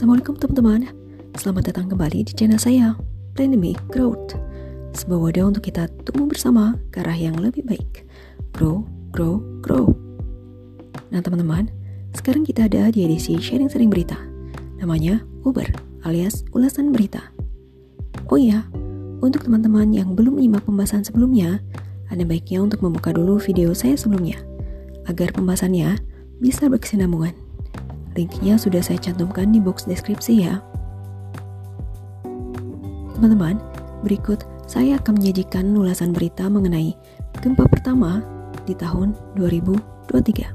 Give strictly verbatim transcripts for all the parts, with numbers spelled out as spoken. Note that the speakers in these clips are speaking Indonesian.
Assalamualaikum teman-teman. Selamat datang kembali di channel saya, Pandemic Growth. Sebuah wadah untuk kita tumbuh bersama ke arah yang lebih baik. Grow, grow, grow. Nah teman-teman, sekarang kita ada di edisi sharing sering berita. Namanya Uber alias ulasan berita. Oh iya, untuk teman-teman yang belum menyimak pembahasan sebelumnya, ada baiknya untuk membuka dulu video saya sebelumnya, agar pembahasannya bisa berkesinambungan. Linknya sudah saya cantumkan di box deskripsi ya. Teman-teman, berikut saya akan menyajikan ulasan berita mengenai gempa pertama di tahun dua ribu dua puluh tiga.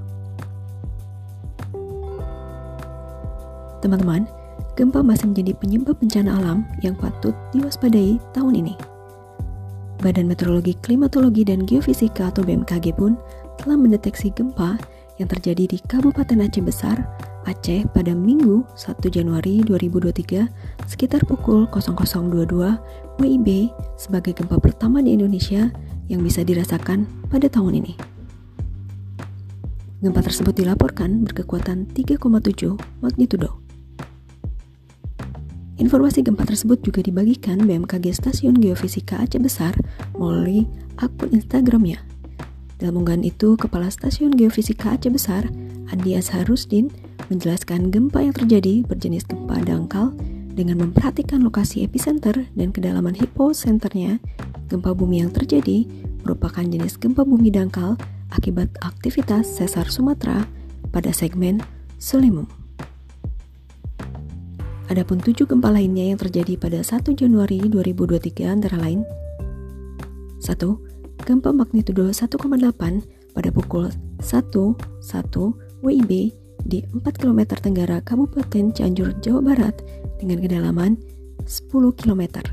Teman-teman, gempa masih menjadi penyebab bencana alam yang patut diwaspadai tahun ini. Badan Meteorologi, Klimatologi, dan Geofisika atau B M K G pun telah mendeteksi gempa yang terjadi di Kabupaten Aceh Besar, Aceh pada Minggu satu Januari dua ribu dua puluh tiga sekitar pukul nol nol dua puluh dua W I B sebagai gempa pertama di Indonesia yang bisa dirasakan pada tahun ini. Gempa tersebut dilaporkan berkekuatan tiga koma tujuh magnitudo. Informasi gempa tersebut juga dibagikan B M K G Stasiun Geofisika Aceh Besar melalui akun Instagramnya. Dalam unggahan itu, Kepala Stasiun Geofisika Aceh Besar, Andi Azharusdin, menjelaskan gempa yang terjadi berjenis gempa dangkal dengan memperhatikan lokasi epicenter dan kedalaman hiposenternya. Gempa bumi yang terjadi merupakan jenis gempa bumi dangkal akibat aktivitas sesar Sumatera pada segmen Selimum. Adapun tujuh gempa lainnya yang terjadi pada satu Januari dua ribu dua puluh tiga antara lain: satu. Gempa magnitudo satu koma delapan pada pukul satu satu W I B di empat kilometer tenggara Kabupaten Cianjur, Jawa Barat dengan kedalaman sepuluh kilometer.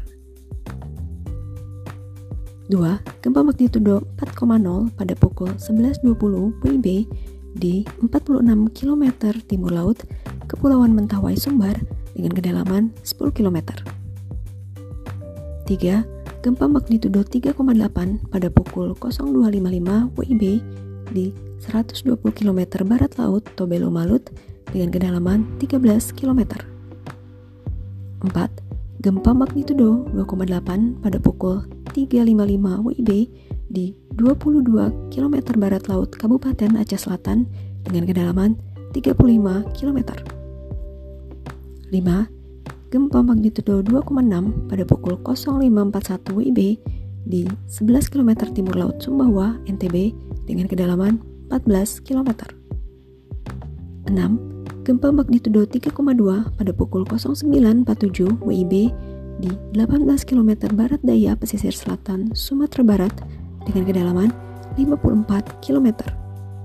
dua. Gempa magnitudo empat koma nol pada pukul sebelas dua puluh W I B di empat puluh enam kilometer timur laut Kepulauan Mentawai, Sumbar dengan kedalaman sepuluh kilometer. tiga. Gempa magnitudo tiga koma delapan pada pukul nol dua lima lima W I B di seratus dua puluh kilometer barat laut Tobelo Malut dengan kedalaman tiga belas kilometer. empat. Gempa magnitudo dua koma delapan pada pukul tiga lima lima W I B di dua puluh dua kilometer barat laut Kabupaten Aceh Selatan dengan kedalaman tiga puluh lima kilometer. lima. Gempa magnitudo dua koma enam pada pukul nol lima empat satu W I B di sebelas kilometer timur laut Sumbawa, N T B dengan kedalaman empat belas kilometer. enam. Gempa magnitudo tiga koma dua pada pukul nol sembilan empat tujuh W I B di delapan belas kilometer barat daya pesisir selatan Sumatera Barat dengan kedalaman lima puluh empat kilometer.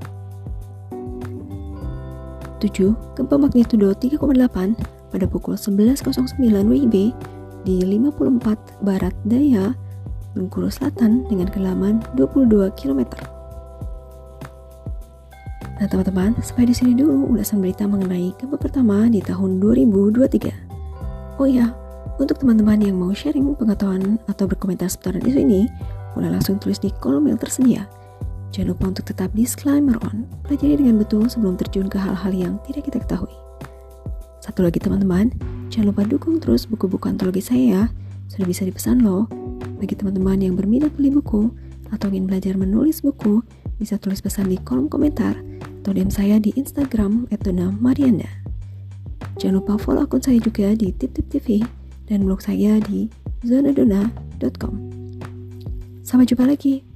tujuh. Gempa magnitudo tiga koma delapan pada pukul sebelas nol sembilan W I B di lima puluh empat barat daya Bengkulu Selatan dengan kedalaman dua puluh dua kilometer. Nah teman-teman, sampai di sini dulu ulasan berita mengenai gempa pertama di tahun dua ribu dua puluh tiga. Oh ya, untuk teman-teman yang mau sharing pengetahuan atau berkomentar seputaran isu ini, boleh langsung tulis di kolom yang tersedia. Jangan lupa untuk tetap disclaimer on, pelajari dengan betul sebelum terjun ke hal-hal yang tidak kita ketahui. Satu lagi teman-teman, jangan lupa dukung terus buku-buku antologi saya ya. Sudah bisa dipesan loh. Bagi teman-teman yang berminat beli buku atau ingin belajar menulis buku, bisa tulis pesan di kolom komentar atau D M saya di Instagram et dona marianda. Jangan lupa follow akun saya juga di Tip Tip T V dan blog saya di zona dona dot com. Sampai jumpa lagi.